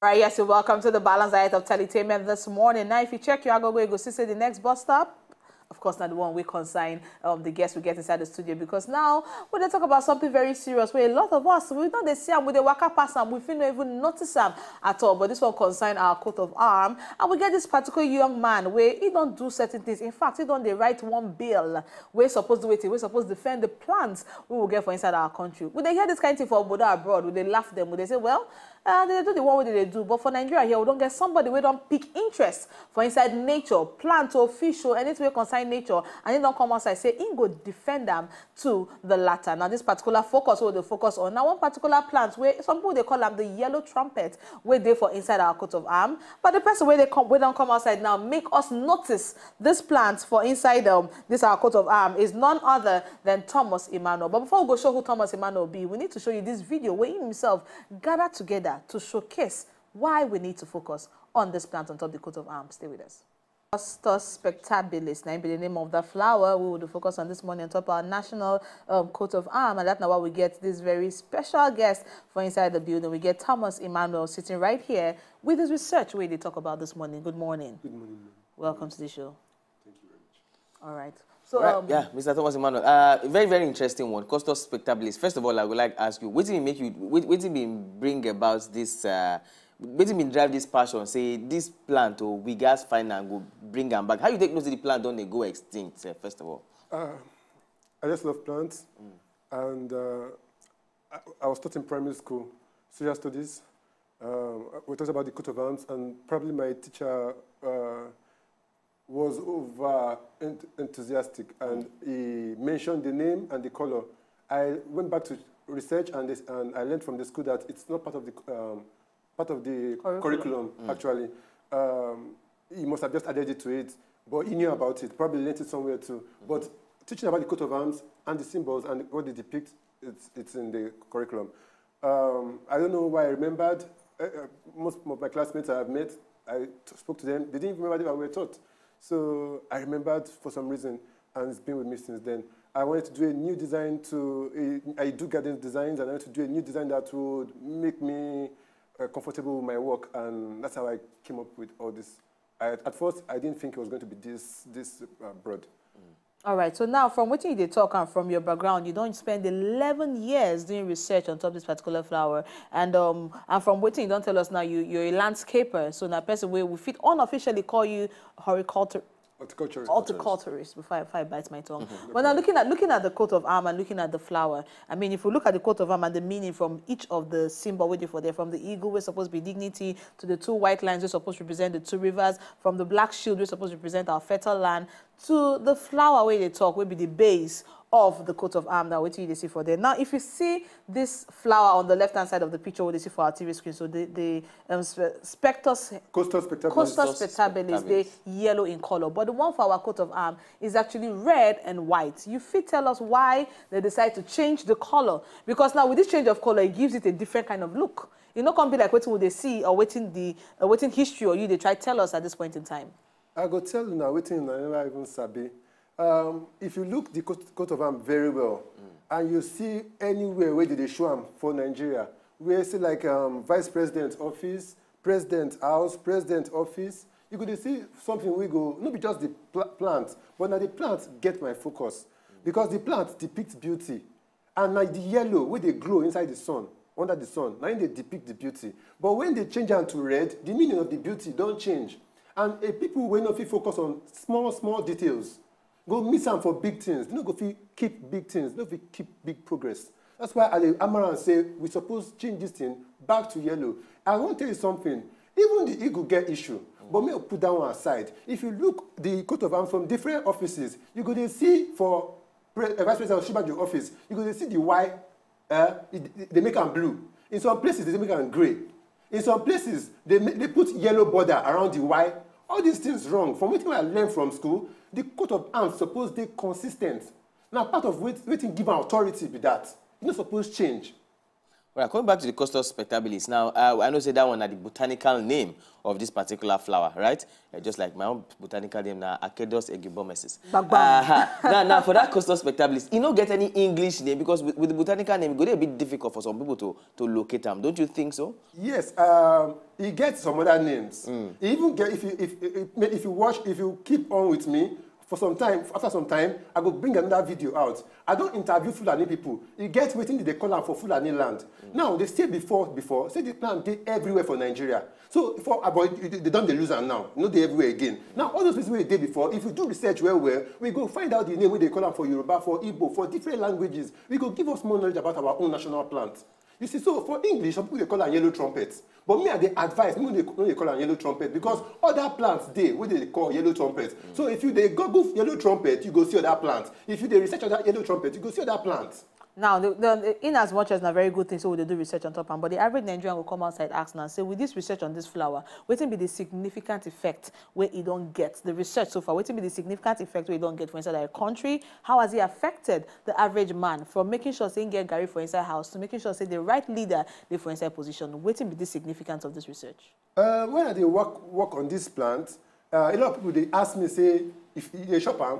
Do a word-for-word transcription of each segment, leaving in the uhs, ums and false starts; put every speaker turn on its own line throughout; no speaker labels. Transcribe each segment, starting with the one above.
Right, yes, so welcome to the Balanced Diet of Teletainment this morning. Now, if you check your Agogo, you go see say the next bus stop. Of course, not the one we consign um, the guests we get inside the studio, because now we're going to talk about something very serious where a lot of us, we know they see them with the waka pass and we feel not even notice them at all. But this one consign our coat of arm, and we get this particular young man where he don't do certain things. In fact, he don't they write one bill. We're supposed to wait, we're supposed to defend the plans we will get for inside our country. Would they hear this kind of thing for Obodo abroad? Would they laugh them? Would they say, well, Uh, they do the one way they do, but for Nigeria here, we don't get somebody we don't pick interest for inside nature, plant or fish or anything we concern nature, and they don't come outside say, he go defend them to the latter. Now, this particular focus, what they focus on, now one particular plant where some people they call them the yellow trumpet, where they for inside our coat of arm, but the person where they come, we don't come outside now, make us notice this plant for inside um this our coat of arm is none other than Thomas Emmanuel. But before we go show who Thomas Emmanuel be, we need to show you this video where he himself gathered together to showcase why we need to focus on this plant on top of the coat of arms. Stay with us. Costus spectabilis, now be the name of the flower we will focus on this morning on top of our national um, coat of arms, and that's now why we get this very special guest for inside the building. We get Thomas Emmanuel sitting right here with his research where they talk about this morning. Good morning.
Good morning, ma'am.
Welcome to the show.
Thank you very much.
All right. So,
right.
um,
yeah, Mister Thomas Emmanuel, uh, very, very interesting one. Costus spectabilis. First of all, I would like to ask you, what did it make you, what, what did it bring about this, uh, what did it drive this passion? Say, this plant, or we gas find and go bring them back. How you take notice of the plant, don't they go extinct, uh, first of all?
Uh, I just love plants, mm. and uh, I, I was taught in primary school, social studies. Um, we talked about the coat of arms, and probably my teacher uh, was over ent enthusiastic, and he mentioned the name and the color. I went back to research, and, this, and I learned from the school that it's not part of the um, part of the curriculum, curriculum mm. actually. Um, he must have just added it to it, but he knew about it, probably learned it somewhere too. Mm. But teaching about the coat of arms and the symbols and what they depict, it's, it's in the curriculum. Um, I don't know why I remembered. Uh, uh, most of my classmates I have met, I spoke to them, they didn't even remember what we were taught. So I remembered for some reason, and it's been with me since then. I wanted to do a new design to, uh, I do garden designs, and I wanted to do a new design that would make me uh, comfortable with my work, and that's how I came up with all this. I, at first, I didn't think it was going to be this, this uh, broad.
Mm. All right, so now from what you did talk and from your background, you don't spend eleven years doing research on top of this particular flower. And um, and from what you don't tell us now, you, you're a landscaper. So now person where we fit unofficially call you horticulturist.
Horticulturist.
Horticulturist, before I, before I bite my tongue. Mm-hmm. But now looking at, looking at the coat of arm and looking at the flower, I mean, if we look at the coat of arm and the meaning from each of the symbol waiting for there, from the eagle, we're supposed to be dignity, to the two white lines, we're supposed to represent the two rivers, from the black shield, we're supposed to represent our fertile land, to the flower where they talk, will be the base of the coat of arm that wait till you see for there. Now, if you see this flower on the left-hand side of the picture, what they see for our T V screen, so the, the um, spectus,
Costus spectabilis,
Costus spectabilis, they yellow in color. But the one for our coat of arm is actually red and white. You fit tell us why they decide to change the color? Because now with this change of color, it gives it a different kind of look. It's not going to be like waiting what they see or waiting the uh, waiting history or you they try to tell us at this point in time.
I go tell you now, waiting I never even sabi. Um, if you look the coat, coat of arm very well, mm. and you see anywhere where they show them for Nigeria, where say like um, vice president office, president house, president office, you could see something we go, not be just the pl plant, but now the plant get my focus. Mm. Because the plant depicts beauty. And like the yellow, where they glow inside the sun, under the sun, now they depict the beauty. But when they change them to red, the meaning of the beauty don't change. And uh, people will not focus on small, small details. Go miss them for big things. They don't go keep big things. They don't keep big progress. That's why Amaran say we suppose change this thing back to yellow. I want to tell you something. Even the eagle get issue, mm. but may put that one aside. If you look the coat of arms from different offices, you go to see for Vice President of Shibaju office, you go to see the white, uh, they make them blue. In some places they make them gray. In some places they make, they put yellow border around the white. All these things wrong. From what I learned from school, the coat of arms supposed to be consistent. Now, part of waiting give an authority be that. You're not supposed to change.
Right, coming back to the Costus spectabilis, now, uh, I know say that one is the botanical name of this particular flower, right? Uh, just like my own botanical name now, Akedus aegybomesis. Uh, now, now, for that Costus spectabilis, you don't get any English name because with, with the botanical name, it's going to be a bit difficult for some people to, to locate them. Don't you think so?
Yes, um, he gets some other names. Mm. He even get, if you, if, if, if you watch, if you keep on with me, for some time, after some time, I go bring another video out. I don't interview Fulani people. You get waiting they call them for Fulani land. Mm. Now, they say before, before, say the plant they everywhere for Nigeria. So, for about, they don't they lose them now. No, they everywhere again. Now, all those places where they did before, if you do research well, well, we go find out the name where they call them for Yoruba, for Igbo, for different languages. We go give us more knowledge about our own national plant. You see, so for English, some people they call them yellow trumpet. But me, they advise me when they, when they call them yellow trumpet because other plants they what they call yellow trumpet. Mm. So if you they Google yellow trumpet, you go see other plants. If you they research other yellow trumpet, you go see other plants. Now,
the, the, in as much as a very good thing, so they do research on top, and but the average Nigerian will come outside ask now, say, with this research on this flower, what will be the significant effect where it don't get the research so far? What will be the significant effect where it don't get for inside our country? How has it affected the average man from making sure saying get Gary for inside house to making sure say the right leader they for inside position? What will be the significance of this research?
Uh, when I they work work on this plant, uh, a lot of people they ask me say if they shop am.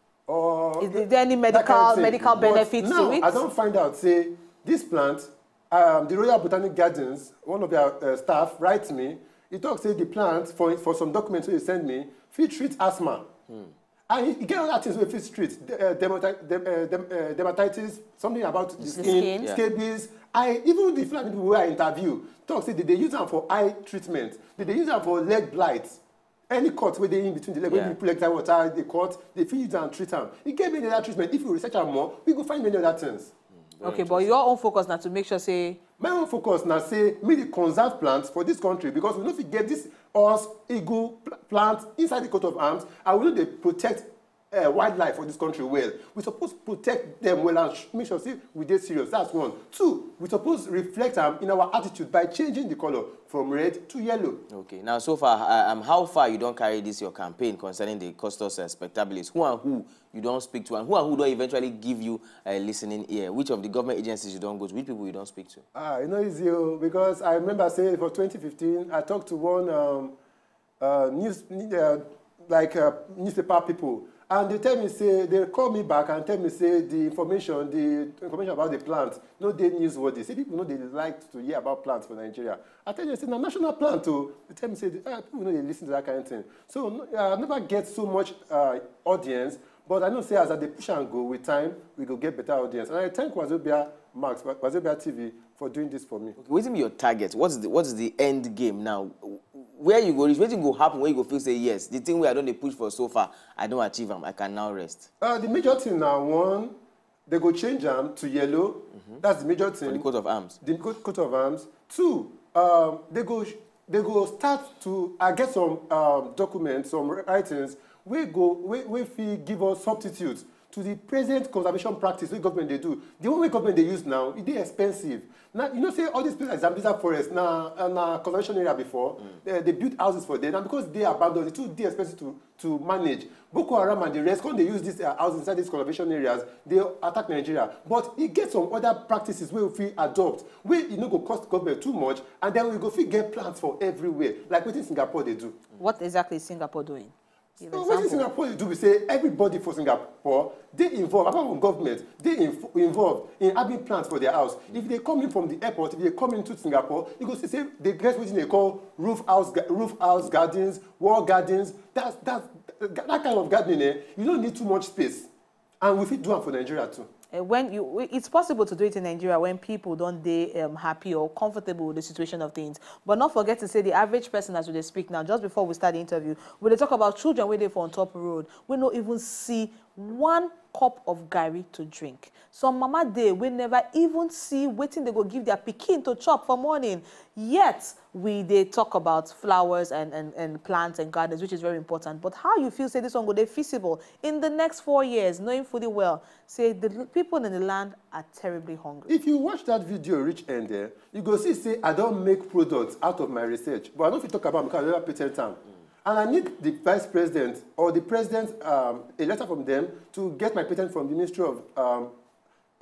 Or
is there any medical kind of medical benefits
now,
to it?
I don't find out. Say this plant, um, the Royal Botanic Gardens, one of their uh, staff writes me. He talks say the plant for for some documents they send me, fit treat asthma, hmm. and he, he get other things with fit treat uh, dermati dem, uh, dem, uh, dermatitis, something about the, the skin, skin. Yeah. scabies. I even the Fulani people who I interview talk say that they use them for eye treatment, that they use them for leg blight. Any cut where they in between the leg, yeah. when people like that water, they cut, they feed them and treat them. It gave me another treatment. If you research them more, we go find many other things.
Mm, okay, but your own focus now to make sure say
my own focus now say me the conserve plants for this country because we know if we get this horse, eagle plant inside the coat of arms, and we know they protect uh, wildlife for this country well. We suppose protect them well and make sure see we get serious. That's one. Two, we suppose reflect them um, in our attitude by changing the color from red to yellow. Okay.
Now, so far, uh, um, how far you don't carry this your campaign concerning the Costus uh, spectabilis? Who and who you don't speak to, and who and who don't eventually give you a uh, listening ear? Which of the government agencies you don't go to? Which people you don't speak to?
Ah, you know, it's you because I remember saying for twenty fifteen, I talked to one um, uh, news, uh, like uh, newspaper people. And they tell me, say, they call me back and tell me, say, the information, the information about the plant, no, they newsworthy. See, people know they like to hear about plants for Nigeria. I tell you, say, no, national plant, too. They tell me, say, ah, people know they listen to that kind of thing. So uh, I never get so much uh, audience, but I know, say, as they push and go with time, we will get better audience. And I thank Wazobia Max, Wazobia T V, for doing this for me. Okay,
what is your target? What's the, what's the end game now? Where you go reach, where you go happen, where you go feel say yes, the thing where I don't push for so far, I don't achieve them, I can now rest.
Uh, the major thing now, one, they go change them to yellow. Mm-hmm. That's the major thing.
For the coat of arms.
The coat of arms. Two, um, they go they go start to uh, get some um, documents, some writings. We go we we feel give us substitutes to the present conservation practice what government they do. The only government they use now, it is expensive. Now, you know, say all these places like Zambeza Forest, now, uh, now conservation area before, mm. they, they built houses for them, and because they are abandoned, it's too expensive to, to manage. Boko Haram and the rest, when they use these uh, houses inside these conservation areas, they attack Nigeria. But it gets some other practices where we adopt, where it no go cost government too much, and then we go fit get plants for everywhere, like what in Singapore they do.
What exactly is Singapore doing?
So what in Singapore you do, we say everybody for Singapore, they involve, apart from government, they inv involved in having plants for their house. Mm. If they come in from the airport, if they come into Singapore, you go see, say, they get what they call roof house, roof house gardens, wall gardens. That's, that's, that kind of gardening, eh, you don't need too much space. And we fit do it for Nigeria too.
Uh, when you, it's possible to do it in Nigeria when people don't they um, happy or comfortable with the situation of things. But not forget to say the average person as we speak now, just before we start the interview, when they talk about children waiting for on top road, we don't even see one cup of Gary to drink. Some mama day we never even see waiting they go give their pikin to chop for morning. Yet we they talk about flowers and, and, and plants and gardens, which is very important. But how you feel say this one go they feasible in the next four years, knowing fully well, say the people in the land are terribly hungry.
If you watch that video reach end there, you go see say I don't make products out of my research. But I don't know if you talk about because I never patent time. Mm. And I need the vice president or the president, um, a letter from them to get my patent from the Ministry of um,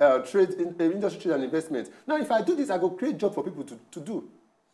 uh, trade, in, uh, industry, trade and investment. Now, if I do this, I go create jobs for people to, to do.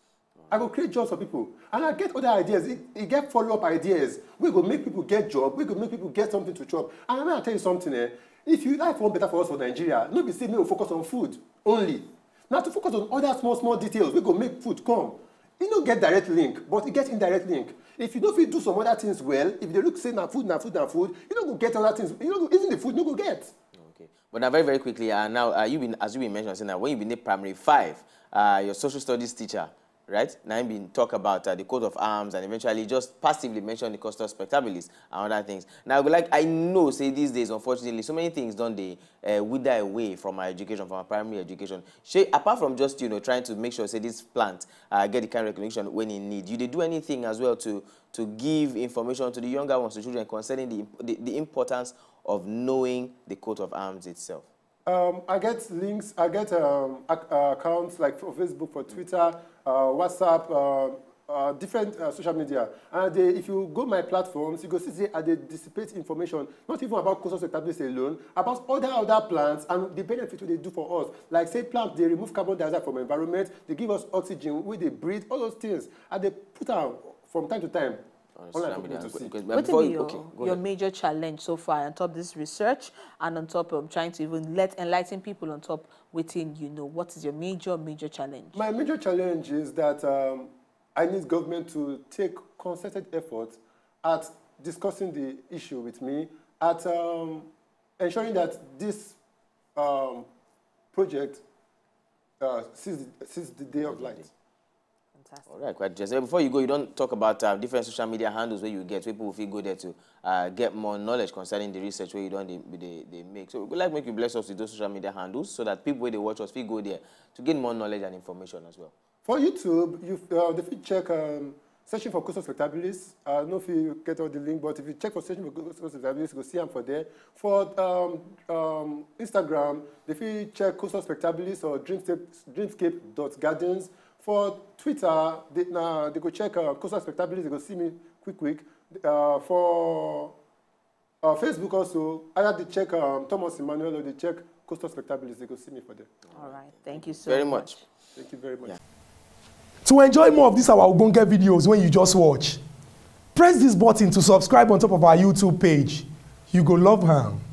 I go create jobs for people. And I get other ideas. It, it get follow-up ideas. We go make people get jobs. We go make people get something to chop. And I'm going to tell you something. Eh? If you like want better for us for Nigeria, no be say me will focus on food only. Now to focus on other small, small details, we go make food come. You don't get direct link, but you get indirect link. If you don't do some other things well, if they look say na food, na food, na food, you don't go get other things. You don't go, even the food, you don't go get.
Okay. But now very, very quickly, uh, now uh, you been, as you been mentioning, saying that when you been in primary five, uh, your social studies teacher, right? Now you've been talk about uh, the coat of arms and eventually just passively mention the custos spectabilis and other things. Now, like I know, say these days, unfortunately, so many things don't they uh, wither away from our education, from our primary education. She, apart from just you know trying to make sure say this plant uh, get the kind of recognition when it need, you they do anything as well to to give information to the younger ones, to children concerning the the, the importance of knowing the coat of arms itself.
Um, I get links, I get um, ac uh, accounts like for Facebook, for Twitter, uh, WhatsApp, uh, uh, different uh, social media. And they, if you go my platforms, you go see they, they dissipate information, not even about custos spectabilis alone, about other other plants and the benefit they do for us. Like say plants, they remove carbon dioxide from the environment, they give us oxygen, we they breathe, all those things. And they put out from time to time.
What will be your, okay, your major challenge so far on top of this research and on top of trying to even let enlighten people on top within you know? What is your major, major challenge?
My major challenge is that um, I need government to take concerted effort at discussing the issue with me, at um, ensuring that this um, project uh, sees, sees the day of light.
Fantastic.
All right, quite just before you go, you don't talk about uh, different social media handles where you get people will feel go there to uh, get more knowledge concerning the research where you don't they, they, they make. So we'd like make you bless us with those social media handles so that people where they watch us feel go there to gain more knowledge and information as well.
For YouTube, you uh, if you check um, searching for custos spectabilis. I don't know if you get all the link, but if you check for searching for custos spectabilis, you go see them for there. For um, um, Instagram, if you check custos spectabilis or dreamscape, dreamscape dot gardens. For Twitter, they, nah, they go check uh, custos spectabilis, they go see me quick, quick. Uh, for uh, Facebook also, either they check um, Thomas Emmanuel or they check custos spectabilis, they go see me for there.
All right, thank you so
very
much.
much.
Thank you very much.
Yeah.
To enjoy more of these our Ogbonge videos when you just watch, press this button to subscribe on top of our YouTube page. You go love am.